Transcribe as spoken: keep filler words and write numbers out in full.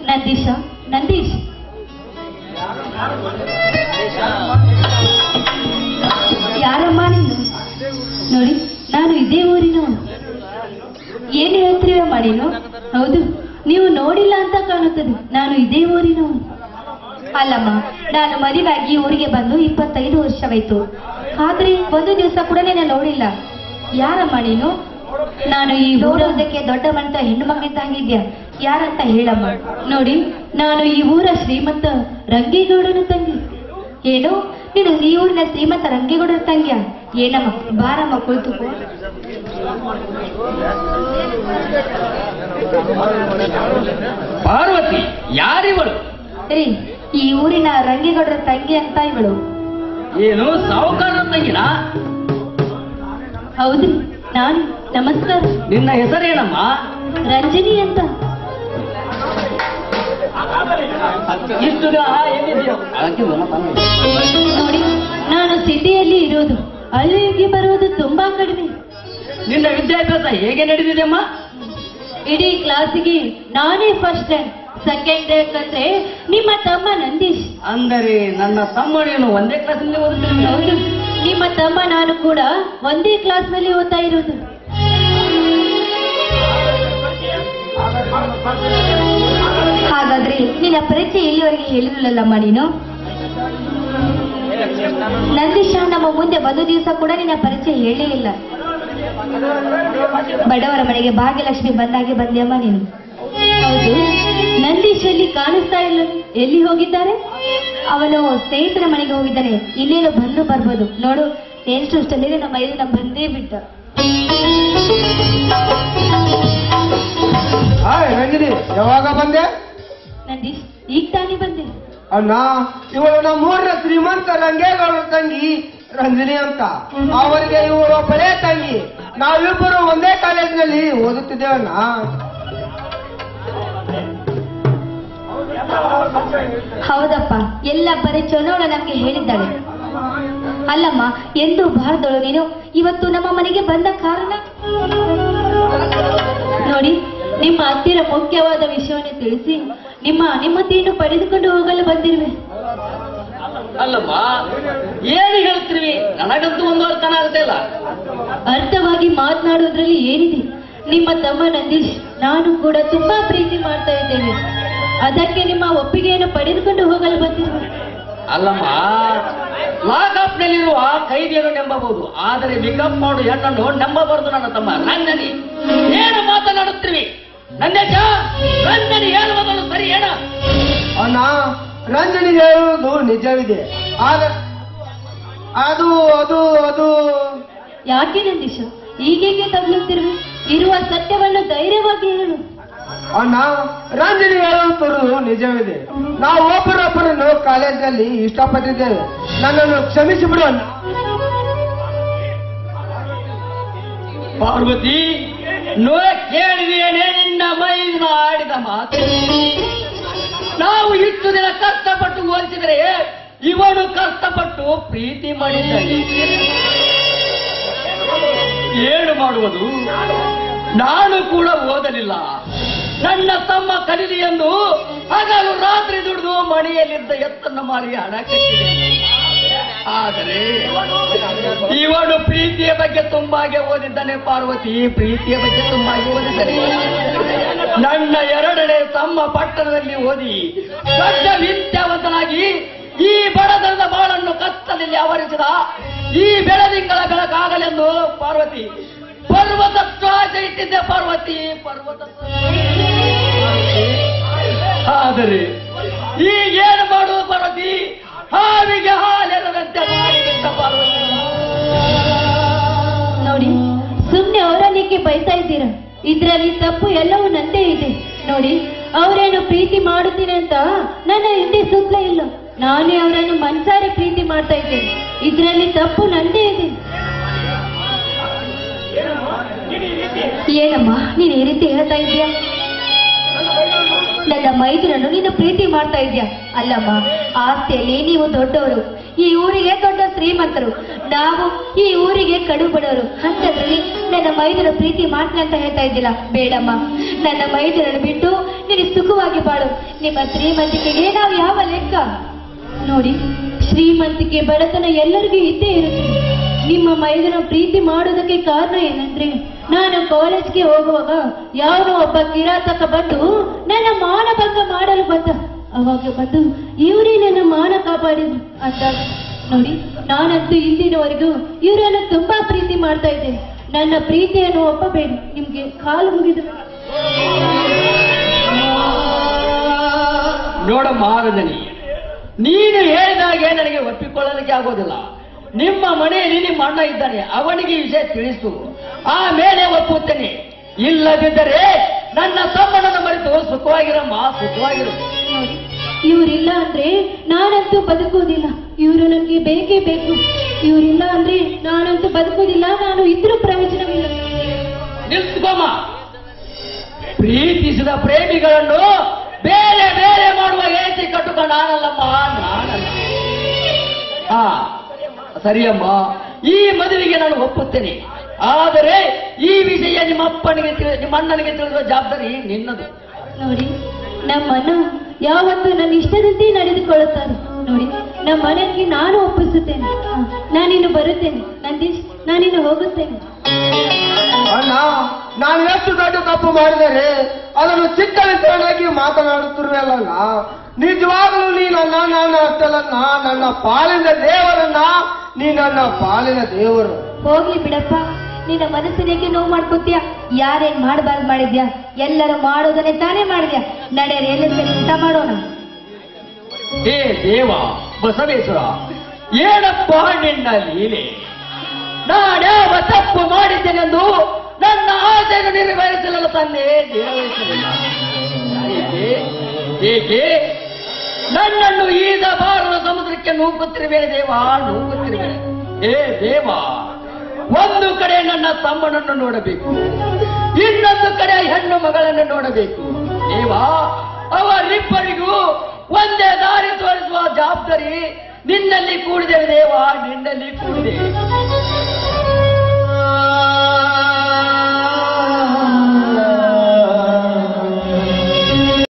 ನಂದೀಶ, ನಂದೀಶ್, ಯಾರಮ್ಮ ನೀನು? ನೋಡಿ, ನಾನು ಇದೇ ಊರಿನವನು. ಏನ್ ಹೇಳ್ತೀರಮ್ಮ ನೀನು? ಹೌದು, ನೀವು ನೋಡಿಲ್ಲ ಅಂತ ಕಾಣುತ್ತದೆ. ನಾನು ಇದೇ ಊರಿನವನು. ಅಲ್ಲಮ್ಮ, ನಾನು ಮದುವೆಯಾಗಿ ಊರಿಗೆ ಬಂದು ಇಪ್ಪತ್ತೈದು ವರ್ಷವಾಯ್ತು. ಆದ್ರೆ ಒಂದು ದಿವಸ ಕೂಡ ನಾನು ನೋಡಿಲ್ಲ. ಯಾರಮ್ಮ ನೀನು? ನಾನು ಈ ಊರದಕ್ಕೆ ದೊಡ್ಡ ಮಂತ ಹೆಣ್ಣು ಮಗನಿಂದ ಹಂಗಿದ್ಯಾ? ಯಾರಂತ ಹೇಳಮ್ಮ. ನೋಡಿ, ನಾನು ಈ ಊರ ಶ್ರೀಮಂತ ರಂಗೇಗೌಡನ ತಂಗಿ. ಏನು, ನೀನು ಈ ಊರಿನ ಶ್ರೀಮಂತ ರಂಗೇಗೌಡನ ತಂಗಿಯ? ಏನಮ್ಮ, ಬಾರಮ್ಮ ಕುಳಿತುಕೋ. ಪಾರ್ವತಿ, ಯಾರಿವಳು? ರೀ, ಈ ಊರಿನ ರಂಗೇಗೌಡರ ತಂಗಿ ಅಂತ ಇವಳು. ಏನು, ಸಾಹುಕಾರರ ತಂಗಿನ? ಹೌದು, ನಾನು. ನಮಸ್ಕಾರ. ನಿನ್ನ ಹೆಸರೇನಮ್ಮ? ರಂಜನಿ ಅಂತ. ಇಷ್ಟು ದಿನ ಎಲ್ಲಿದೆಯೋ? ನೋಡಿ, ನಾನು ಸಿಟಿಯಲ್ಲಿ ಇರೋದು. ಹಳ್ಳಿಗೆ ಬರುವುದು ತುಂಬಾ ಕಡಿಮೆ. ನಿನ್ನ ವಿದ್ಯಾಭ್ಯಾಸ ಹೇಗೆ ನಡೆದಿದೆಯಮ್ಮ? ಇಡೀ ಕ್ಲಾಸಿಗೆ ನಾನೇ ಫಸ್ಟ್ ರ್ಯಾಂಕ್. ಸೆಕೆಂಡ್ ರ್ಯಾಂಕ್ ಅಂದ್ರೆ ನಿಮ್ಮ ತಮ್ಮ ನಂದೀಶ್. ಅಂದರೆ ನನ್ನ ತಮ್ಮ ನೀನು ಒಂದೇ ಕ್ಲಾಸ್ನಲ್ಲಿ ಓದುತ್ತೀನಿ? ಹೌದು, ನಿಮ್ಮ ತಮ್ಮ ನಾನು ಕೂಡ ಒಂದೇ ಕ್ಲಾಸ್ ನಲ್ಲಿ ಓದ್ತಾ ಇರೋದು. ಹಾಗಾದ್ರೆ ನಿನ್ನ ಪರಿಚಯ ಇಲ್ಲಿವರೆಗೆ ಹೇಳಿರಲಿಲ್ಲಮ್ಮ ನೀನು? ನಂದೀಶ ನಮ್ಮ ಮುಂದೆ ಒಂದು ದಿವಸ ಕೂಡ ನಿನ್ನ ಪರಿಚಯ ಹೇಳೇ ಇಲ್ಲ. ಬಡವರ ಮನೆಗೆ ಭಾಗ್ಯಲಕ್ಷ್ಮಿ ಬಂದಾಗೆ ಬಂದ್ಯಮ್ಮ ನೀನು. ಹೌದು, ನಂದೀಶ್ ಎಲ್ಲಿ ಕಾಣಿಸ್ತಾ ಇಲ್ಲ. ಎಲ್ಲಿ ಹೋಗಿದ್ದಾರೆ? ಅವನು ಸ್ನೇಹಿತರ ಮನೆಗೆ ಹೋಗಿದ್ದಾನೆ. ಇನ್ನೇನು ಬಂದು ಬರ್ಬೋದು. ನೋಡು, ಎಷ್ಟು ಅಷ್ಟಲ್ಲಿ ನಮ್ಮ ಐದು ನಮ್ಮ ಬಂದೇ ಬಿಟ್ಟ. ಹಾಯ್ ರಂಜಿನಿ, ಯಾವಾಗ ಬಂದೆ? ನಂದೀಶ್, ಈಗ ತಾನೇ ಬಂದೆ. ಅಣ್ಣ, ಇವಳು ನಮ್ಮೂರಿನ ಶ್ರೀಮಂತ ರಂಗೇಗೌಡರ ತಂಗಿ ರಂಜಿನಿ ಅಂತ. ಅವರಿಗೆ ಇವಳು ಒಬ್ಬಳೇ ತಂಗಿ. ನಾವಿಬ್ಬರು ಒಂದೇ ಕಾಲೇಜಿನಲ್ಲಿ ಓದುತ್ತಿದ್ದೇವಣ್ಣ. ಹೌದಪ್ಪ, ಎಲ್ಲ ಪರಿಚಯವಳು ನಮ್ಗೆ ಹೇಳಿದ್ದಾಳೆ. ಅಲ್ಲಮ್ಮ, ಎಂದು ಬಾರದಳು ನೀನು ಇವತ್ತು ನಮ್ಮ ಮನೆಗೆ ಬಂದ ಕಾರಣ? ನೋಡಿ, ನಿಮ್ಮ ಹತ್ತಿರ ಮುಖ್ಯವಾದ ವಿಷಯವನ್ನು ತಿಳಿಸಿ ನಿಮ್ಮ ಅನುಮತಿಯನ್ನು ಪಡೆದುಕೊಂಡು ಹೋಗಲು ಬಂದಿರುವೆ. ಅಲ್ಲಮ್ಮ, ಏನು ಹೇಳ್ತೀವಿ? ನನಗಂತೂ ಒಂದು ಅರ್ಥನ ಆಗುತ್ತೆ ಇಲ್ಲ. ಅರ್ಥವಾಗಿ ಮಾತನಾಡೋದ್ರಲ್ಲಿ ಏನಿದೆ? ನಿಮ್ಮ ತಮ್ಮ ನಂದೀಶ್ ನಾನು ಕೂಡ ತುಂಬಾ ಪ್ರೀತಿ ಮಾಡ್ತಾ ಇದ್ದೇನೆ. ಅದಕ್ಕೆ ನಿಮ್ಮ ಒಪ್ಪಿಗೆಯನ್ನು ಪಡೆದುಕೊಂಡು ಹೋಗಲು ಬಂದಿರುವೆ. ಅಲ್ಲಮ್ಮ, ಲಾಕಪ್ ನಲ್ಲಿರುವ ಕೈದಿಯನ್ನು ನಂಬಬಹುದು, ಆದರೆ ಪಿಕಪ್ ಮಾಡು ಹೆಣ್ಣನ್ನು ನಂಬಬಾರದು. ನನ್ನ ತಮ್ಮ ರಂಜನಿ, ಏನು ಮಾತನಾಡುತ್ತೀವಿ? ನಂದೇಶ, ರಂಜನಿ ಹೇಳುವುದನ್ನು ಸರಿ ಹೇಳ. ಅಣ್ಣ, ರಂಜನಿ ಹೇಳುವುದು ನಿಜವಿದೆ. ಆದ್ರೆ ಅದು ಅದು ಅದು ಯಾಕೆ ನಂದೀಶ ಹೀಗೇಗೆ ತಗ್ಲುತ್ತಿರುವೆ? ಇರುವ ಸತ್ಯವನ್ನು ಧೈರ್ಯವಾಗಿ ಹೇಳು. ಅಣ್ಣ, ರಂಜನಿ ಹೇಳುವುದು ನಿಜವಿದೆ. ನಾವು ಒಬ್ಬರೊಬ್ಬರನ್ನು ಕಾಲೇಜಿನಲ್ಲಿ ಇಷ್ಟಪಟ್ಟಿದ್ದೇವೆ. ನನ್ನನ್ನು ಕ್ಷಮಿಸಿಬಿಡು ಅಣ್ಣ. ಪಾರ್ವತಿ, ನೋ ಕೇಳಿದೇನೆ ನಿನ್ನ ಮೈನ ಆಡಿದ ಮಾತು. ನಾವು ಇಷ್ಟು ದಿನ ಕಷ್ಟಪಟ್ಟು ಹೋಲಿಸಿದರೆ ಇವನು ಕಷ್ಟಪಟ್ಟು ಪ್ರೀತಿ ಮಾಡಿದ್ದಾನೆ. ಏನು ಮಾಡುವುದು? ನಾನು ಕೂಡ ಓದಲಿಲ್ಲ. ನನ್ನ ತಮ್ಮ ಕಲಿಲಿ ಎಂದು ಹಗಲು ರಾತ್ರಿ ದುಡಿದು ಮನೆಯಲ್ಲಿದ್ದ ಎತ್ತನ್ನು ಮಾರಿ ಹಣ ಕಟ್ಟಿದೆ. ಆದರೆ ಇವನು ಪ್ರೀತಿಯ ಬಗ್ಗೆ ತುಂಬಾಗೆ ಓದಿದ್ದಾನೆ. ಪಾರ್ವತಿ, ಪ್ರೀತಿಯ ಬಗ್ಗೆ ತುಂಬಾಗಿ ಓದಿದ್ದಾನೆ. ನನ್ನ ಎರಡನೇ ತಮ್ಮ ಪಟ್ಟಣದಲ್ಲಿ ಓದಿ ದೊಡ್ಡ ವಿದ್ಯಾವಂತನಾಗಿ ಈ ಬಡತನದ ಬಾಳನ್ನು ಕತ್ತದಲ್ಲಿ ಆವರಿಸಿದ. ಈ ಬೆಳದಿಂಗಳ ಬೆಳಕಾಗಲೆಂದು ಪಾರ್ವತಿ ಪರ್ವತ ಶ್ವಾಸ ಇಟ್ಟಿದ್ದೆ. ಪಾರ್ವತಿ, ಪರ್ವತ. ಆದರೆ ಈಗೇನು ಮಾಡುವ ಪಾರ್ವತಿ? ಹಾವಿಗೆ ಹಾಲೆರದಂತೆ ಮಾಡಿಬಿಟ್ಟ ಪಾರ್ವತಿ. ನೋಡಿ, ಸುಮ್ಮನೆ ಅವರನ್ನೇಕೆ ಬೈತಾ ಇದ್ದೀರಾ? ಇದ್ರಲ್ಲಿ ತಪ್ಪು ಎಲ್ಲವೂ ನಂದೇ ಇದೆ. ನೋಡಿ, ಅವರೇನು ಪ್ರೀತಿ ಮಾಡುತ್ತೀನಿ ಅಂತ ನನ್ನ ಹಿಂದೆ ಸುತ್ತಲೇ ಇಲ್ಲ. ನಾನೇ ಅವರನ್ನು ಮನ್ಸಾರೆ ಪ್ರೀತಿ ಮಾಡ್ತಾ ಇದ್ದೇನೆ. ಇದ್ರಲ್ಲಿ ತಪ್ಪು ನಂದೇ ಇದೆ. ಏನಮ್ಮ ನೀನು ಈ ರೀತಿ ಹೇಳ್ತಾ ಇದೀಯಾ? ನನ್ನ ಮೈದುನನ್ನು ನೀನು ಪ್ರೀತಿ ಮಾಡ್ತಾ ಇದ್ಯಾ? ಅಲ್ಲಮ್ಮ, ಆಸ್ತಿಯಲ್ಲಿ ನೀವು ದೊಡ್ಡವರು, ಈ ಊರಿಗೆ ದೊಡ್ಡ ಶ್ರೀಮಂತರು, ನಾವು ಈ ಊರಿಗೆ ಕಡು ಬಡವರು. ಅಂತದ್ರಲ್ಲಿ ನನ್ನ ಮೈದುನ ಪ್ರೀತಿ ಮಾಡ್ತೀನಿ ಅಂತ ಹೇಳ್ತಾ ಇದ್ದಿಲ್ಲ. ಬೇಡಮ್ಮ, ನನ್ನ ಮೈದುನನ್ನು ಬಿಟ್ಟು ನೀನು ಸುಖವಾಗಿ ಬಾಳು. ನಿಮ್ಮ ಶ್ರೀಮಂತಿಕೆಗೆ ನಾವು ಯಾವ ಲೆಕ್ಕ? ನೋಡಿ, ಶ್ರೀಮಂತಿಕೆ ಬಡತನ ಎಲ್ಲರಿಗೂ ಇದ್ದೇ ಇರುತ್ತೆ. ನಿಮ್ಮ ಮೈದನ ಪ್ರೀತಿ ಮಾಡೋದಕ್ಕೆ ಕಾರಣ ಏನಂದ್ರೆ, ನಾನು ಕಾಲೇಜ್ಗೆ ಹೋಗುವಾಗ ಯಾವನೋ ಒಬ್ಬ ಕಿರಾತಕ ಬಂದು ನನ್ನ ಮಾನಭಂಗ ಮಾಡಲು ಬಂದ. ಅವಾಗ ಬಂದು ಇವರೇ ನನ್ನ ಮಾನ ಕಾಪಾಡಿದ್ರು ಅಂದಾಗ ನೋಡಿ, ನಾನಂತೂ ಇಂದಿನವರೆಗೂ ಇವರನ್ನು ತುಂಬಾ ಪ್ರೀತಿ ಮಾಡ್ತಾ ಇದ್ದೇನೆ. ನನ್ನ ಪ್ರೀತಿಯನ್ನು ಒಪ್ಪಬೇಡಿ, ನಿಮ್ಗೆ ಕಾಲು ಮುಗಿದ್ರು. ನೋಡಮ್ಮ ರಂಜನಿ, ನೀನು ಹೇಳಿದಾಗೆ ನನಗೆ ಒಪ್ಪಿಕೊಳ್ಳಲಿಕ್ಕೆ ಆಗೋದಿಲ್ಲ. ನಿಮ್ಮ ಮನೆಯಲ್ಲಿ ನಿಮ್ಮ ಅಣ್ಣ ಇದ್ದಾನೆ, ಅವನಿಗೆ ಈ ವಿಷಯ ತಿಳಿಸು, ಆಮೇಲೆ ಒಪ್ಪುತ್ತೇನೆ. ಇಲ್ಲದಿದ್ದರೆ ನನ್ನ ತಮ್ಮನನ್ನು ಮರೆತು ಸುಖವಾಗಿರಮ್ಮ, ಸುಖವಾಗಿರು. ಇವರಿಲ್ಲ ಅಂದ್ರೆ ನಾನಂತೂ ಬದುಕುವುದಿಲ್ಲ. ಇವರು ನನಗೆ ಬೇಕೇ ಬೇಕು. ಇವರಿಲ್ಲ ಅಂದ್ರೆ ನಾನಂತೂ ಬದುಕುವುದಿಲ್ಲ. ನಾನು ಇದ್ರೂ ಪ್ರಯೋಜನವಿಲ್ಲ. ನಿಲ್ಸ್ಕೊಮ್ಮ. ಪ್ರೀತಿಸಿದ ಪ್ರೇಮಿಗಳನ್ನು ಬೇರೆ ಬೇರೆ ಮಾಡುವ ಏಸಿ ಕಟ್ಟುಕ ನಾನಲ್ಲಮ್ಮ, ನಾನಲ್ಲ. ಹಾ ಸರಿಯಮ್ಮ, ಈ ಮದುವೆಗೆ ನಾನು ಒಪ್ಪುತ್ತೇನೆ. ಆದರೆ ಈ ವಿಷಯ ನಿಮ್ಮ ಅಪ್ಪನಿಗೆ ತಿಳಿ ನಿಮ್ಮ ಅಣ್ಣನಿಗೆ ತಿಳಿಸುವ ಜವಾಬ್ದಾರಿ ನಿನ್ನದು. ನೋಡಿ, ನಮ್ಮಣ್ಣ ಯಾವತ್ತೂ ನನ್ನ ಇಷ್ಟದಂತೆ ನಡೆದುಕೊಳ್ಳುತ್ತಾರೆ. ನೋಡಿ, ನಮ್ಮ ಮನೆಗೆ ನಾನು ಒಪ್ಪಿಸುತ್ತೇನೆ. ನಾನಿನ್ನು ಬರುತ್ತೇನೆ ನಂದೀಶ್, ನಾನಿನ್ನು ಹೋಗುತ್ತೇನೆ. ಅಣ್ಣ, ನಾನು ಎಷ್ಟು ದೊಡ್ಡ ತಪ್ಪು ಮಾಡಿದರೆ ಅದನ್ನು ಚಿಕ್ಕನಿಂದಾಗಿ ಮಾತನಾಡುತ್ತಿರುವಲ್ಲ. ನಿಜವಾಗಲೂ ನೀ ನನ್ನ ನನ್ನ ಅಷ್ಟಲನ್ನ, ನನ್ನ ಪಾಲಿನ ದೇವರನ್ನ, ನೀ ನನ್ನ ಪಾಲಿನ ದೇವರು. ಹೋಗ್ಲಿ ಬಿಡಪ್ಪ, ನಿನ್ನ ಮನಸ್ಸಿನೇಗೆ ನೋವು ಮಾಡ್ಕೋತೀಯ. ಯಾರೇನ್ ಮಾಡಬಾರ್ದು ಮಾಡಿದ್ಯಾ? ಎಲ್ಲರೂ ಮಾಡೋದನ್ನೇ ತಾನೇ ಮಾಡಿದ್ಯಾ. ನಡೆಯರಿ, ಎಲ್ಲ ಸರಿ ಊಟ ಮಾಡೋಣ. ಹೇ ದೇವ ಬಸವೇಶ್ವರ, ಏನಪ್ಪ ನಿನ್ನ ಲೀಲೆ? ನಾನ್ಯಾವ ತಪ್ಪು ಮಾಡಿದ್ದೇನೆಂದು ನನ್ನ ಆಸೆಯನ್ನು ನೆರವೇರಿಸಲಿಲ್ಲ ತಂದೆ, ನೆರವೇರಿಸಲಿಲ್ಲ. ಏಕೆ ಏಕೆ ನನ್ನನ್ನು ಈದ ಭಾರತ ಸಮುದ್ರಕ್ಕೆ ನೂಕುತ್ತಿರುವೆ ದೇವ, ನೂಕುತ್ತಿರುವೆ. ಹೇ ದೇವ, ಒಂದು ಕಡೆ ನನ್ನ ತಮ್ಮನನ್ನು ನೋಡಬೇಕು, ಇನ್ನೊಂದು ಕಡೆ ಹೆಣ್ಣು ಮಗಳನ್ನು ನೋಡಬೇಕು. ದೇವ, ಅವರಿಬ್ಬರಿಗೂ ಒಂದೇ ದಾರಿ ತೋರಿಸುವ ಜವಾಬ್ದಾರಿ ನಿನ್ನಲ್ಲಿ ಕೂಡಿದೆ ದೇವ, ನಿನ್ನಲ್ಲಿ ಕೂಡಿದೆ.